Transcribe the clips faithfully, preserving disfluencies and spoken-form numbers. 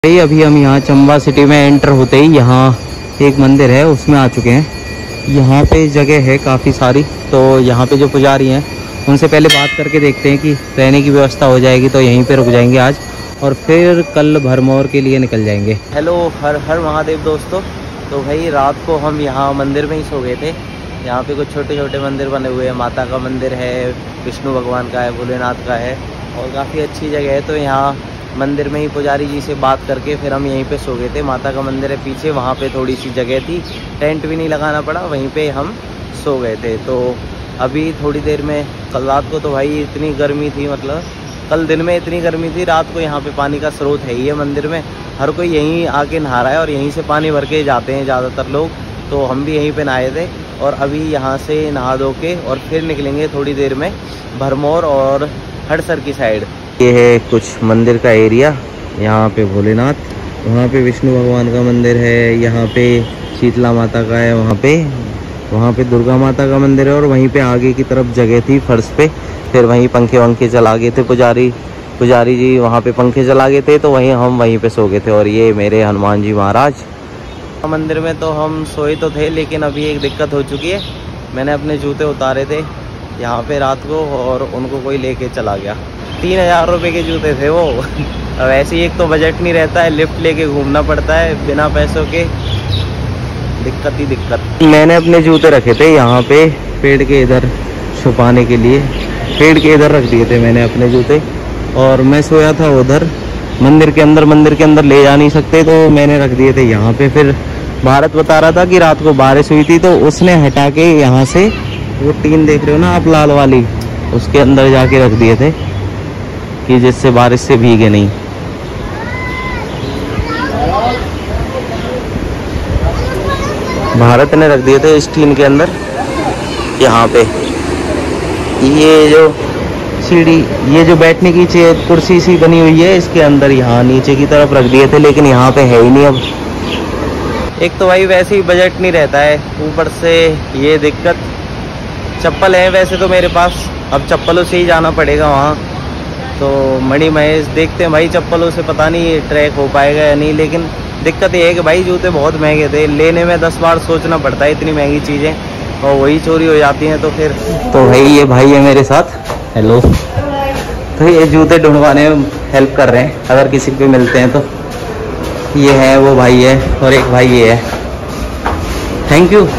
भाई अभी हम यहाँ चंबा सिटी में एंटर होते ही यहाँ एक मंदिर है उसमें आ चुके हैं। यहाँ पे जगह है काफ़ी सारी, तो यहाँ पे जो पुजारी हैं उनसे पहले बात करके देखते हैं कि रहने की व्यवस्था हो जाएगी तो यहीं पे रुक जाएंगे आज और फिर कल भरमौर के लिए निकल जाएंगे। हेलो हर हर महादेव दोस्तों। तो भाई रात को हम यहाँ मंदिर में ही सो गए थे। यहाँ पे कुछ छोटे छोटे मंदिर बने हुए हैं, माता का मंदिर है, विष्णु भगवान का है, भोलेनाथ का है और काफ़ी अच्छी जगह है। तो यहाँ मंदिर में ही पुजारी जी से बात करके फिर हम यहीं पे सो गए थे। माता का मंदिर है पीछे, वहाँ पे थोड़ी सी जगह थी, टेंट भी नहीं लगाना पड़ा, वहीं पे हम सो गए थे। तो अभी थोड़ी देर में, कल रात को तो भाई इतनी गर्मी थी, मतलब कल दिन में इतनी गर्मी थी, रात को यहाँ पे पानी का स्रोत है ही है मंदिर में, हर कोई यहीं आके नहा रहा है और यहीं से पानी भर के जाते हैं ज़्यादातर लोग। तो हम भी यहीं पर नहाए थे और अभी यहाँ से नहा धो के और फिर निकलेंगे थोड़ी देर में भरमौर और हड़सर की साइड। ये है कुछ मंदिर का एरिया, यहाँ पे भोलेनाथ, वहाँ पे विष्णु भगवान का मंदिर है, यहाँ पे शीतला माता का है, वहाँ पे वहाँ पे दुर्गा माता का मंदिर है और वहीं पे आगे की तरफ जगह थी फर्श पे, फिर वहीं पंखे वंखे चला गए थे पुजारी पुजारी जी, वहाँ पे पंखे चला गए थे तो वहीं हम वहीं पे सो गए थे। और ये मेरे हनुमान जी महाराज। मंदिर में तो हम सोए तो थे, लेकिन अभी एक दिक्कत हो चुकी है। मैंने अपने जूते उतारे थे यहाँ पे रात को और उनको कोई लेके चला गया। तीन हज़ार रुपये के जूते थे वो। अब ऐसे ही एक तो बजट नहीं रहता है, लिफ्ट लेके घूमना पड़ता है बिना पैसों के, दिक्कत ही दिक्कत। मैंने अपने जूते रखे थे यहाँ पे पेड़ के इधर छुपाने के लिए, पेड़ के इधर रख दिए थे मैंने अपने जूते और मैं सोया था उधर मंदिर के अंदर। मंदिर के अंदर ले जा नहीं सकते तो मैंने रख दिए थे यहाँ पे। फिर भारत बता रहा था कि रात को बारिश हुई थी तो उसने हटा के यहाँ से वो टीन देख रहे हो ना आप लाल वाली, उसके अंदर जाके रख दिए थे कि जिससे बारिश से भीगे नहीं। भारत ने रख दिए थे इस टीन के अंदर यहाँ पे। ये जो सीढ़ी, ये जो बैठने की चेयर कुर्सी सी बनी हुई है इसके अंदर यहाँ नीचे की तरफ रख दिए थे, लेकिन यहाँ पे है ही नहीं अब। एक तो भाई वैसे ही बजट नहीं रहता है, ऊपर से ये दिक्कत। चप्पल है वैसे तो मेरे पास, अब चप्पलों से ही जाना पड़ेगा वहाँ। तो मणि महेश देखते हैं भाई, चप्पलों से पता नहीं ये ट्रैक हो पाएगा या नहीं। लेकिन दिक्कत ये है कि भाई जूते बहुत महंगे थे, लेने में दस बार सोचना पड़ता है, इतनी महंगी चीज़ें और वही चोरी हो जाती हैं। तो फिर तो भाई ये भाई है मेरे साथ, हेलो। तो ये जूते ढूंढवाने में हेल्प कर रहे हैं, अगर किसी को मिलते हैं तो। ये है वो भाई है और एक भाई ये है, थैंक यू।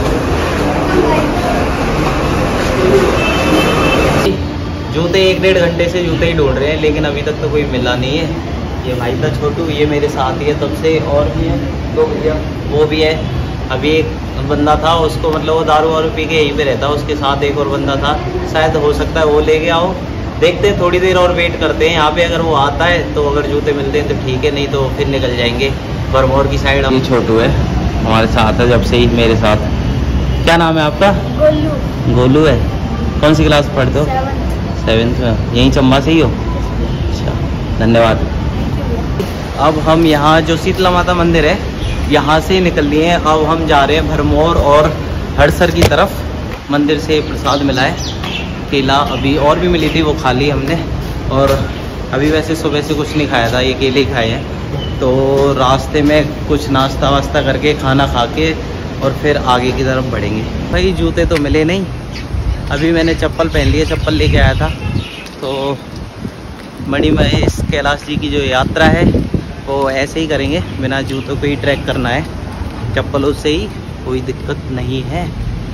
जूते एक डेढ़ घंटे से जूते ही ढूंढ रहे हैं, लेकिन अभी तक तो कोई मिला नहीं है। ये भाई था छोटू, ये मेरे साथ ही है तब से, और भी है दो भैया, वो भी है। अभी एक बंदा था, उसको मतलब वो दारू वारू पी के यहीं पे रहता, उसके साथ एक और बंदा था, शायद हो सकता है वो लेके आओ। देखते हैं, थोड़ी देर और वेट करते हैं यहाँ पे, अगर वो आता है तो अगर जूते मिलते हैं तो ठीक है, नहीं तो फिर निकल जाएंगे भरमौर की साइड। हम छोटू है हमारे साथ है जब से ही मेरे साथ। क्या नाम है आपका? गोलू। गोलू है। कौन सी क्लास पढ़ते हो? सेवेंथ में। यहीं चंबा से ही हो? अच्छा, धन्यवाद। अब हम यहाँ जो शीतला माता मंदिर है यहाँ से निकल लिए हैं। अब हम जा रहे हैं भरमौर और हड़सर की तरफ। मंदिर से प्रसाद मिला है, केला अभी और भी मिली थी, वो खा ली हमने। और अभी वैसे सुबह से कुछ नहीं खाया था, ये केले ही खाए हैं। तो रास्ते में कुछ नाश्ता वास्ता करके, खाना खा के और फिर आगे की तरफ बढ़ेंगे। भाई जूते तो मिले नहीं, अभी मैंने चप्पल पहन ली है, चप्पल लेके आया था। तो मणि महेश कैलाश जी की जो यात्रा है वो ऐसे ही करेंगे, बिना जूतों को ही ट्रैक करना है, चप्पलों से ही, कोई दिक्कत नहीं है।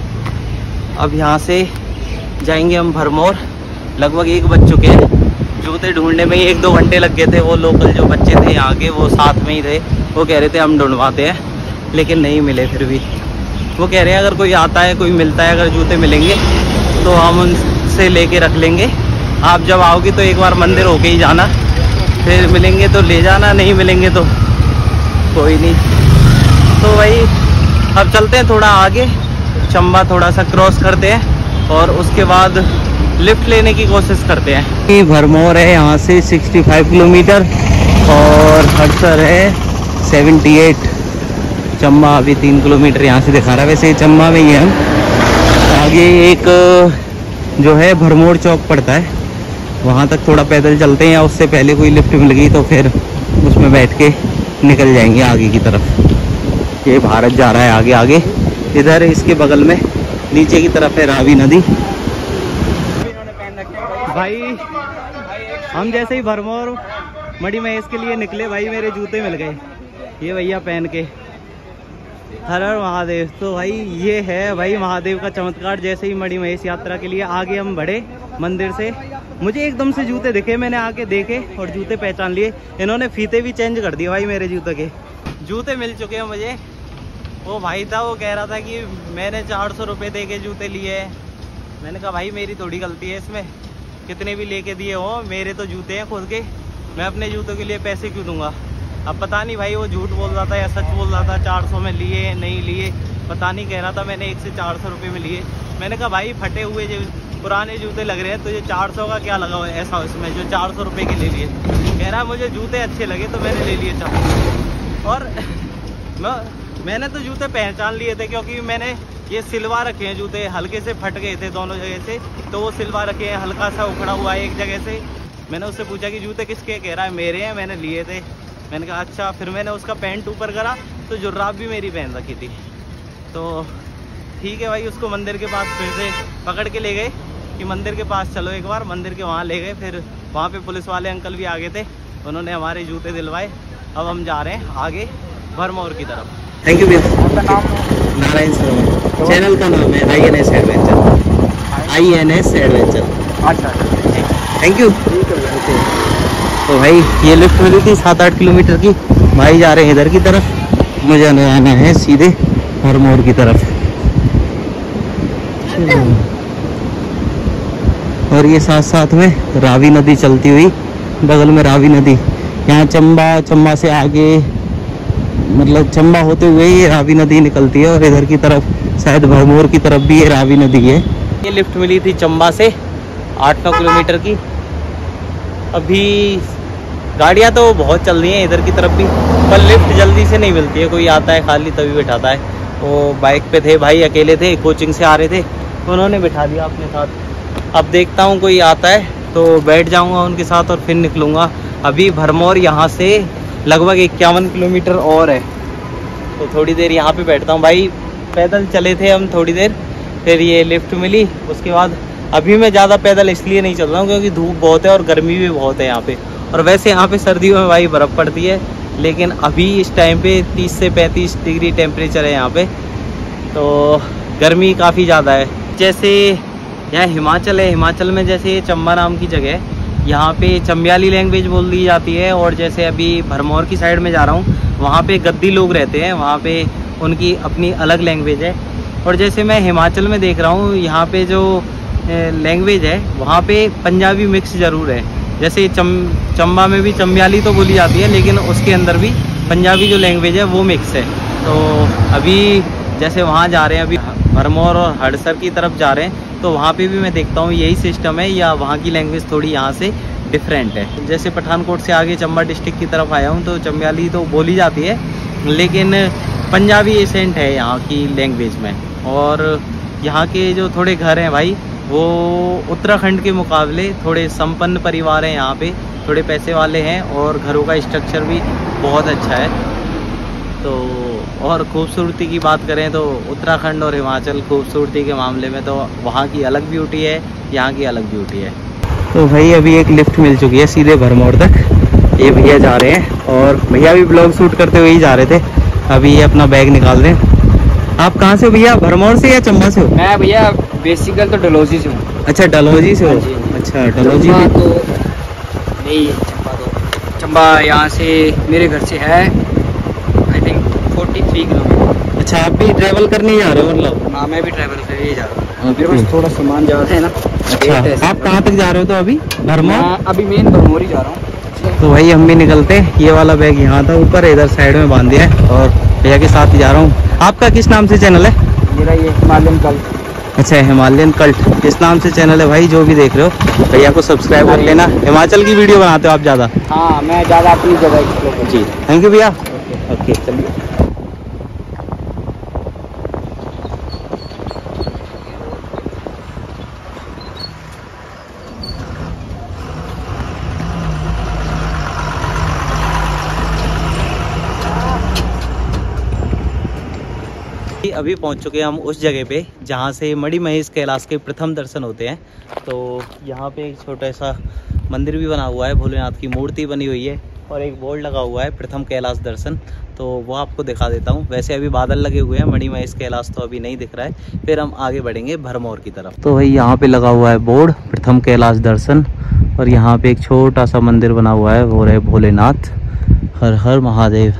अब यहाँ से जाएंगे हम भरमौर। लगभग एक बज चुके हैं, जूते ढूंढने में ही एक दो घंटे लग गए थे। वो लोकल जो बच्चे थे यहाँ के, वो साथ में ही थे, वो कह रहे थे हम ढूंढवाते हैं, लेकिन नहीं मिले। फिर भी वो कह रहे हैं अगर कोई आता है, कोई मिलता है, अगर जूते मिलेंगे तो हम उनसे लेके रख लेंगे। आप जब आओगे तो एक बार मंदिर होके ही जाना, फिर मिलेंगे तो ले जाना, नहीं मिलेंगे तो कोई नहीं। तो वही अब चलते हैं थोड़ा आगे, चंबा थोड़ा सा क्रॉस करते हैं और उसके बाद लिफ्ट लेने की कोशिश करते हैं। ये भरमौर है यहाँ से पैंसठ किलोमीटर और हड़सर है अठहत्तर। चंबा अभी तीन किलोमीटर यहाँ से दिखा रहा है, वैसे चंबा में ही है हम। आगे एक जो है भरमौर चौक पड़ता है, वहाँ तक थोड़ा पैदल चलते हैं, या उससे पहले कोई लिफ्ट मिल गई तो फिर उसमें बैठ के निकल जाएंगे आगे की तरफ। ये भारत जा रहा है आगे आगे। इधर इसके बगल में नीचे की तरफ है रावी नदी। भाई हम जैसे ही भरमौर मड़ी महेश के लिए निकले भाई मेरे जूते मिल गए, ये भैया पहन के। हर हर महादेव। तो भाई ये है भाई महादेव का चमत्कार। जैसे ही मड़ी महेश यात्रा के लिए आगे हम बढ़े मंदिर से, मुझे एकदम से जूते दिखे, मैंने आके देखे और जूते पहचान लिए। इन्होंने फीते भी चेंज कर दिए भाई मेरे जूते के। जूते मिल चुके हैं मुझे। वो भाई था, वो कह रहा था कि मैंने चार सौ रुपये दे के जूते लिए हैं। मैंने कहा भाई मेरी थोड़ी गलती है इसमें, कितने भी लेके दिए हो, मेरे तो जूते हैं खुद के, मैं अपने जूतों के लिए पैसे क्यों दूंगा। अब पता नहीं भाई वो झूठ बोल रहा था या सच बोल रहा था, चार सौ में लिए नहीं लिए पता नहीं, कह रहा था मैंने एक से चार सौ रुपये में लिए। मैंने कहा भाई फटे हुए जो पुराने जूते लग रहे हैं, तो ये चार सौ का क्या लगा हुआ है ऐसा इसमें जो चार सौ रुपये के ले लिए। कह रहा मुझे जूते अच्छे लगे तो मैंने ले लिए चार। और मैं मैंने तो जूते पहचान लिए थे, क्योंकि मैंने ये सिलवा रखे हैं जूते, हल्के से फट गए थे दोनों जगह से, तो वो सिलवा रखे हैं, हल्का सा उखड़ा हुआ है एक जगह से। मैंने उससे पूछा कि जूते किसके, कह रहा है मेरे हैं, मैंने लिए थे। मैंने कहा अच्छा। फिर मैंने उसका पैंट ऊपर करा तो जुर्राब भी मेरी पहन रखी थी। तो ठीक है भाई, उसको मंदिर के पास फिर से पकड़ के ले गए कि मंदिर के पास चलो एक बार। मंदिर के वहाँ ले गए, फिर वहाँ पे पुलिस वाले अंकल भी आ गए थे, उन्होंने हमारे जूते दिलवाए। अब हम जा रहे हैं आगे भरमौर की तरफ। थैंक यू भैया। नारायण शर्मा, चैनल का नाम है I N S adventure. I N S adventure. अच्छा, थैंक यू। तो भाई ये लिफ्ट मिली थी सात आठ किलोमीटर की। भाई जा रहे हैं इधर की तरफ, मुझे आना है सीधे भरमौर की तरफ। और ये साथ साथ में रावी नदी चलती हुई, बगल में रावी नदी। यहाँ चंबा, चंबा से आगे मतलब चंबा होते हुए ये रावी नदी निकलती है, और इधर की तरफ शायद भरमौर की तरफ भी ये रावी नदी है। ये लिफ्ट मिली थी चंबा से आठ नौ किलोमीटर की। अभी गाड़ियाँ तो बहुत चल रही हैं इधर की तरफ भी, पर लिफ्ट जल्दी से नहीं मिलती है। कोई आता है खाली तभी बैठाता है। वो बाइक पे थे भाई, अकेले थे, कोचिंग से आ रहे थे, उन्होंने बिठा दिया अपने साथ। अब देखता हूँ कोई आता है तो बैठ जाऊँगा उनके साथ और फिर निकलूँगा। अभी भरमौर यहाँ से लगभग इक्यावन किलोमीटर और है, तो थोड़ी देर यहाँ पे बैठता हूँ। भाई पैदल चले थे हम थोड़ी देर, फिर ये लिफ्ट मिली, उसके बाद अभी मैं ज़्यादा पैदल इसलिए नहीं चल रहा हूँ क्योंकि धूप बहुत है और गर्मी भी बहुत है यहाँ पे। और वैसे यहाँ पे सर्दियों में भाई बर्फ़ पड़ती है, लेकिन अभी इस टाइम पे तीस से पैंतीस डिग्री टेम्परेचर है यहाँ पे, तो गर्मी काफ़ी ज़्यादा है। जैसे यहाँ हिमाचल है, हिमाचल में जैसे चंबा नाम की जगह है, यहाँ पे चंबियाली लैंग्वेज बोल दी जाती है। और जैसे अभी भरमौर की साइड में जा रहा हूँ, वहाँ पे गद्दी लोग रहते हैं, वहाँ पे उनकी अपनी अलग लैंग्वेज है। और जैसे मैं हिमाचल में देख रहा हूँ, यहाँ पे जो लैंग्वेज है वहाँ पे पंजाबी मिक्स ज़रूर है। जैसे चम चंबा में भी चंबियाली तो बोली जाती है, लेकिन उसके अंदर भी पंजाबी जो लैंग्वेज है वो मिक्स है। तो अभी जैसे वहाँ जा रहे हैं, अभी भरमौर और हड़सर की तरफ जा रहे हैं, तो वहाँ पे भी मैं देखता हूँ यही सिस्टम है या वहाँ की लैंग्वेज थोड़ी यहाँ से डिफरेंट है। जैसे पठानकोट से आगे चंबा डिस्ट्रिक्ट की तरफ आया हूँ, तो चंबियाली तो बोली जाती है, लेकिन पंजाबी एसेंट है यहाँ की लैंग्वेज में। और यहाँ के जो थोड़े घर हैं भाई, वो उत्तराखंड के मुकाबले थोड़े संपन्न परिवार हैं यहाँ पे, थोड़े पैसे वाले हैं, और घरों का स्ट्रक्चर भी बहुत अच्छा है। तो और खूबसूरती की बात करें तो उत्तराखंड और हिमाचल खूबसूरती के मामले में तो वहाँ की अलग ब्यूटी है, यहाँ की अलग ब्यूटी है। तो भाई अभी एक लिफ्ट मिल चुकी है सीधे भरमौर तक। ये भैया जा रहे हैं, और भैया भी ब्लॉग शूट करते हुए ही जा रहे थे। अभी ये अपना बैग निकाल रहे हैं। आप कहाँ से हो भैया, भरमौर से या चंबा से हो? मैं भैया बेसिकल तो डलहौजी से हूँ। अच्छा, डलहौजी से हो। अच्छा, डलहौजी तो नहीं है चंबा, तो चंबा यहाँ से मेरे घर से है I think forty three kilometre. अच्छा, आप भी ट्रैवल करने जा रहे हो मतलब? हाँ, मैं भी ट्रैवल करने जा रहा हूँ, मेरे पास थोड़ा सामान ज़्यादा है ना। अच्छा, आप कहाँ तक जा रहे हो तो अभी? भरमौर? अभी मेन भरमौर ही जा रहा हूँ। तो भाई हम भी निकलते हैं। ये वाला बैग यहाँ था ऊपर, इधर साइड में बांध दिया है, और भैया के साथ ही जा रहा हूँ। आपका किस नाम से चैनल है? मेरा ये हिमालयन कल्ट। अच्छा, हिमालयन कल्ट इस नाम से चैनल है भाई। जो भी देख रहे हो भैया को सब्सक्राइब कर लेना। हिमाचल की वीडियो बनाते हो आप ज़्यादा? हाँ, मैं ज़्यादा अपनी जगह एक्सप्लोर। जी, थैंक यू भैया। ओके, चलिए। अभी पहुंच चुके हैं हम उस जगह पे जहां से मणि महेश कैलाश के प्रथम दर्शन होते हैं। तो यहाँ पे एक छोटा सा मंदिर भी बना हुआ है, भोलेनाथ की मूर्ति बनी हुई है और एक बोर्ड लगा हुआ है प्रथम कैलाश दर्शन। तो वो आपको दिखा देता हूँ। वैसे अभी बादल लगे हुए हैं, मणि महेश कैलाश तो अभी नहीं दिख रहा है। फिर हम आगे बढ़ेंगे भरमौर की तरफ। तो भाई यहाँ पे लगा हुआ है बोर्ड प्रथम कैलाश दर्शन और यहाँ पे एक छोटा सा मंदिर बना हुआ है, वो रहे भोलेनाथ। हर हर महादेव।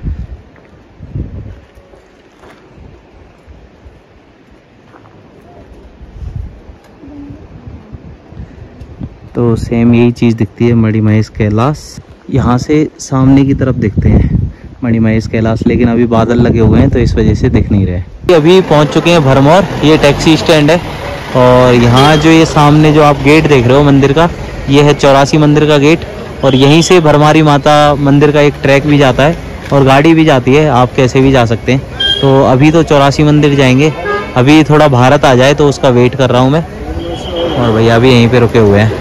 तो सेम यही चीज़ दिखती है मणि महेश कैलाश। यहाँ से सामने की तरफ दिखते हैं मणि महेश कैलाश, लेकिन अभी बादल लगे हुए हैं तो इस वजह से दिख नहीं रहे। अभी पहुँच चुके हैं भरमौर। ये टैक्सी स्टैंड है और यहाँ जो ये सामने जो आप गेट देख रहे हो मंदिर का, ये है चौरासी मंदिर का गेट। और यहीं से भरमारी माता मंदिर का एक ट्रैक भी जाता है और गाड़ी भी जाती है, आप कैसे भी जा सकते हैं। तो अभी तो चौरासी मंदिर जाएंगे, अभी थोड़ा भारत आ जाए तो उसका वेट कर रहा हूँ मैं। और भैया अभी यहीं पे रुके हुए हैं।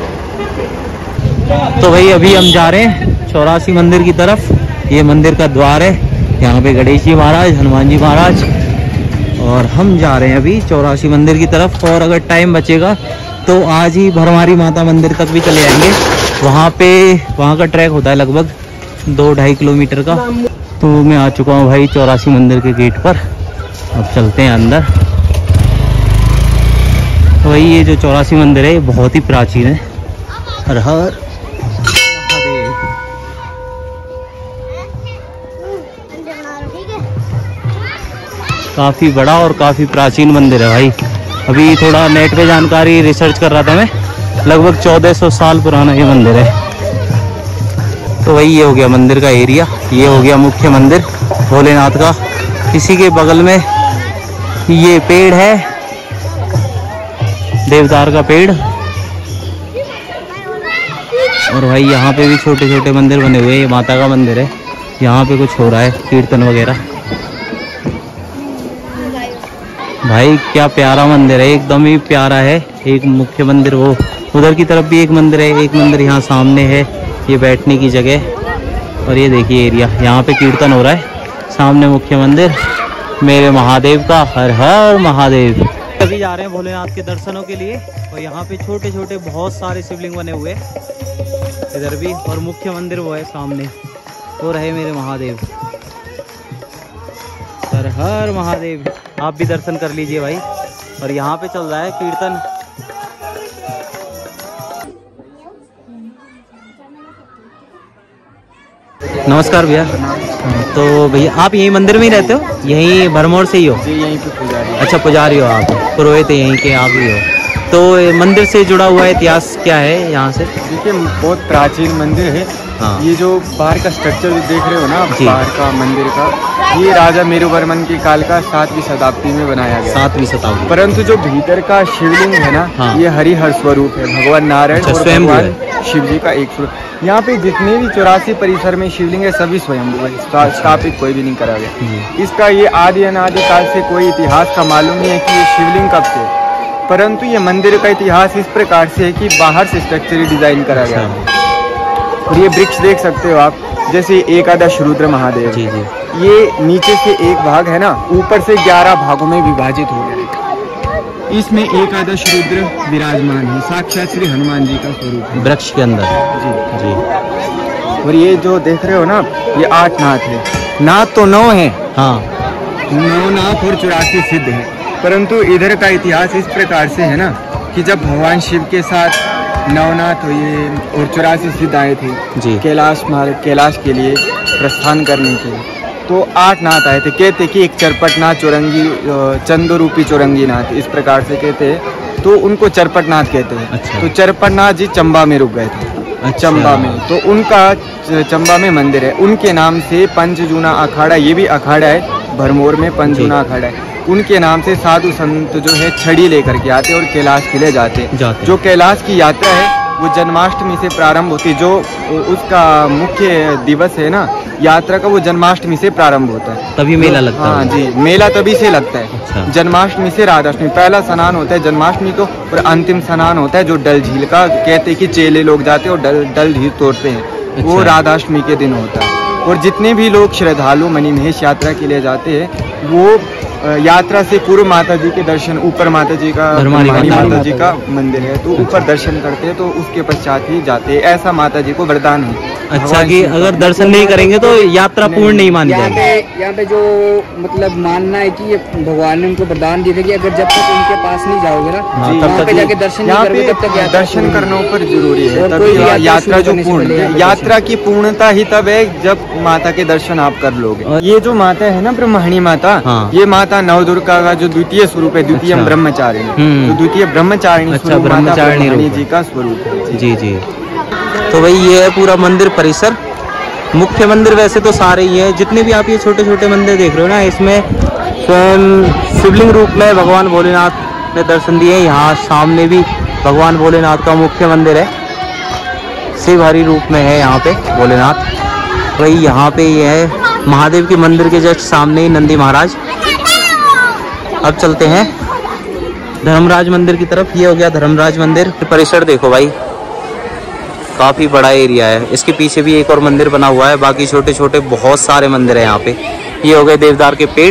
तो भाई अभी हम जा रहे हैं चौरासी मंदिर की तरफ। ये मंदिर का द्वार है, यहाँ पे गणेश जी महाराज, हनुमान जी महाराज, और हम जा रहे हैं अभी चौरासी मंदिर की तरफ। और अगर टाइम बचेगा तो आज ही भरमारी माता मंदिर तक भी चले जाएंगे। वहाँ पे वहाँ का ट्रैक होता है लगभग दो ढाई किलोमीटर का। तो मैं आ चुका हूँ भाई चौरासी मंदिर के गेट पर। अब चलते हैं अंदर। तो भाई ये जो चौरासी मंदिर है ये बहुत ही प्राचीन है। हर हर काफ़ी बड़ा और काफ़ी प्राचीन मंदिर है भाई। अभी थोड़ा नेट पे जानकारी रिसर्च कर रहा था मैं, लगभग चौदह सौ साल पुराना ये मंदिर है। तो वही ये हो गया मंदिर का एरिया, ये हो गया मुख्य मंदिर भोलेनाथ का। इसी के बगल में ये पेड़ है, देवदार का पेड़। और भाई यहाँ पे भी छोटे छोटे मंदिर बने हुए हैं, ये माता का मंदिर है। यहाँ पे कुछ हो रहा है कीर्तन वगैरह। भाई क्या प्यारा मंदिर है, एकदम ही प्यारा है। एक मुख्य मंदिर, वो उधर की तरफ भी एक मंदिर है, एक मंदिर यहाँ सामने है, ये बैठने की जगह। और ये देखिए एरिया, यहाँ पे कीर्तन हो रहा है। सामने मुख्य मंदिर मेरे महादेव का। हर हर महादेव। अभी जा रहे हैं भोलेनाथ के दर्शनों के लिए। और यहाँ पे छोटे छोटे बहुत सारे शिवलिंग बने हुए इधर भी, और मुख्य मंदिर वो है सामने, वो रहे मेरे महादेव। हर हर महादेव। आप भी दर्शन कर लीजिए भाई। और यहाँ पे चल रहा है कीर्तन। नमस्कार भैया। तो भैया आप यही मंदिर में ही रहते हो, यहीं भरमौर से ही हो? जी यहीं पे पुजारी। अच्छा पुजारी हो आप, पुरोहित यहीं के आप ही हो। तो मंदिर से जुड़ा हुआ इतिहास क्या है यहाँ से? देखिए बहुत प्राचीन मंदिर है। हाँ। ये जो बाहर का स्ट्रक्चर देख रहे हो ना आप, जी। बाहर का मंदिर का, ये राजा मेरुवर्मन के काल का सातवीं शताब्दी में बनाया गया। सातवीं शताब्दी। परंतु जो भीतर का शिवलिंग है ना, हाँ। ये हरिहर स्वरूप है, भगवान नारायण अच्छा, और स्वयं भगवान शिव जी का एक स्वरूप। यहाँ पे जितने भी चौरासी परिसर में शिवलिंग है सभी स्वयंभू है, इसका स्थापित कोई भी नहीं करा गया। इसका ये आदि अनादि काल से कोई इतिहास का मालूम नहीं है कि ये शिवलिंग कब से, परंतु ये मंदिर का इतिहास इस प्रकार से है कि बाहर से स्ट्रक्चर डिजाइन करा गया है। और ये वृक्ष देख सकते हो आप, जैसे एकादश रुद्र महादेव। जी जी। ये नीचे से एक भाग है ना, ऊपर से ग्यारह भागों में विभाजित हो गया। इसमें एकादश रुद्र विराजमान है, साक्षात श्री हनुमान जी का स्वरूप है वृक्ष के अंदर। जी जी। और ये जो देख रहे हो ना, ये आठ नाथ है। नाथ तो नौ है, हाँ। नौ नाथ और चौरासी सिद्ध है। परंतु इधर का इतिहास इस प्रकार से है ना कि जब भगवान शिव के साथ नवनाथ ये और चौरासी सिद्ध आए थे जी। कैलाश मार्ग कैलाश के लिए प्रस्थान करने के लिए, तो आठ नाथ आए थे। कहते कि एक चरपटनाथ चौरंगी चंदो रूपी चौरंगी नाथ, इस प्रकार से कहते हैं। तो उनको चरपटनाथ कहते हैं। अच्छा। तो चरपटनाथ जी चंबा में रुक गए थे। अच्छा। चंबा में, तो उनका चंबा में मंदिर है, उनके नाम से पंचजूना अखाड़ा, ये भी अखाड़ा है भरमौर में, पंचजूना अखाड़ा है। उनके नाम से साधु संत जो है छड़ी लेकर के आते और कैलाश के लिए जाते, जाते। जो कैलाश की यात्रा है वो जन्माष्टमी से प्रारंभ होती है। जो उसका मुख्य दिवस है ना यात्रा का, वो जन्माष्टमी से प्रारंभ होता है। तभी मेला लगता है। हाँ जी, मेला तभी से लगता है। अच्छा। जन्माष्टमी से राधाष्टमी, पहला स्नान होता है जन्माष्टमी को, और अंतिम स्नान होता है जो डल झील का, कहते हैं कि चेले लोग जाते हैं और डल डल झील तोड़ते हैं। अच्छा। वो राधाष्टमी के दिन होता है। और जितने भी लोग श्रद्धालु मणि महेश यात्रा के लिए जाते हैं वो यात्रा से पूर्व माता जी के दर्शन, ऊपर माता जी का धर्माणी माता जी का मंदिर है, तो ऊपर दर्शन करते हैं, तो उसके पश्चात ही जाते हैं। ऐसा माता जी को वरदान है। अच्छा कि अगर दर्शन नहीं करेंगे तो यात्रा पूर्ण नहीं मानी यहाँ जाएगी। पे यहाँ पे जो मतलब मानना है कि ये भगवान ने उनको वरदान दिए थे कि अगर जब तक उनके पास नहीं जाओगे ना, हाँ, जी, तब वहाँ तक पे ये- जाके दर्शन नहीं यहाँ करोगे पे तब तक यात्रा दर्शन पूर्ण करना नहीं। ऊपर जरूरी है, और तभी कोई भी यात्रा यात्रा शुरू जो करने से पूर्ण पहले है। यहाँ पे यात्रा की पूर्णता ही तब है जब माता के दर्शन आप कर लोगे। ये जो माता है ना ब्रह्मणी माता, हाँ। ये माता नवदुर्गा का जो द्वितीय स्वरूप है, द्वितीय अच्छा। ब्रह्मचारिणी, हम्म। तो द्वितीय ब्रह्मचारिणी अच्छा, स्वरूप माता ब्रह्मचारिणी ब्रह्मणी रूप जी का स्वरूप है। जी जी। तो भाई ये है पूरा मंदिर परिसर। मुख्य मंदिर वैसे तो सारे ही हैं, जितने भी आप ये छोटे छोटे मंदिर देख रहे हो ना, इसमें स्वयं शिवलिंग रूप में भगवान भोलेनाथ ने दर्शन दिए। यहाँ सामने भी भगवान भोलेनाथ का मुख्य मंदिर है, शिवहरि रूप में है यहाँ पे भोलेनाथ। वही यहाँ पे ये है महादेव के मंदिर के जस्ट सामने ही नंदी महाराज। अब चलते हैं धर्मराज मंदिर की तरफ। ये हो गया धर्मराज मंदिर। परिसर देखो भाई, काफी बड़ा एरिया है। इसके पीछे भी एक और मंदिर बना हुआ है, बाकी छोटे छोटे बहुत सारे मंदिर हैं यहाँ पे। ये हो गए देवदार के पेड़।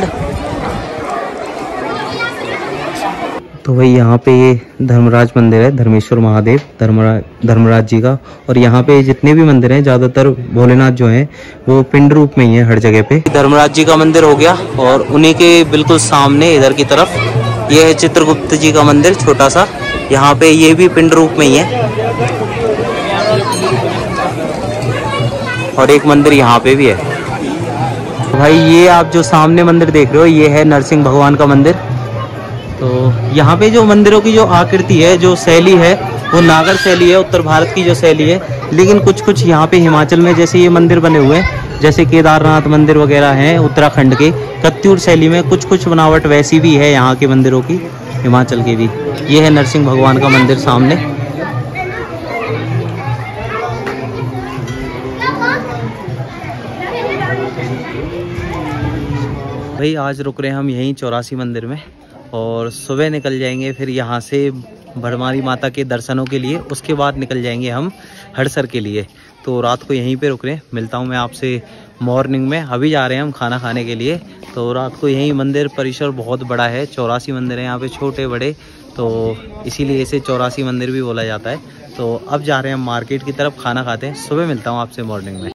तो भाई यहाँ पे ये धर्मराज मंदिर है, धर्मेश्वर महादेव धर्मराज धर्मराज जी का। और यहाँ पे जितने भी मंदिर हैं ज्यादातर भोलेनाथ जो हैं वो पिंड रूप में ही है हर जगह पे। धर्मराज जी का मंदिर हो गया, और उन्हीं के बिल्कुल सामने इधर की तरफ ये है चित्रगुप्त जी का मंदिर छोटा सा। यहाँ पे ये भी पिंड रूप में ही है, और एक मंदिर यहाँ पे भी है। तो भाई ये आप जो सामने मंदिर देख रहे हो ये है नरसिंह भगवान का मंदिर। तो यहाँ पे जो मंदिरों की जो आकृति है, जो शैली है, वो नागर शैली है, उत्तर भारत की जो शैली है। लेकिन कुछ कुछ यहाँ पे हिमाचल में जैसे ये मंदिर बने हुए हैं, जैसे केदारनाथ मंदिर वगैरह हैं उत्तराखंड के, कत्यूर शैली में कुछ कुछ बनावट वैसी भी है यहाँ के मंदिरों की, हिमाचल के भी। ये है नरसिंह भगवान का मंदिर सामने। भाई आज रुक रहे हैं हम यहीं चौरासी मंदिर में, और सुबह निकल जाएंगे फिर यहाँ से भड़मारी माता के दर्शनों के लिए। उसके बाद निकल जाएंगे हम हड़सर के लिए। तो रात को यहीं पे रुक रहे हैं। मिलता हूँ मैं आपसे मॉर्निंग में। अभी जा रहे हैं हम खाना खाने के लिए। तो रात को यहीं मंदिर परिसर बहुत बड़ा है, चौरासी मंदिर हैं यहाँ पे, छोटे बड़े, तो इसीलिए इसे चौरासी मंदिर भी बोला जाता है। तो अब जा रहे हैं हम मार्केट की तरफ, खाना खाते हैं। सुबह मिलता हूँ आपसे मॉर्निंग में।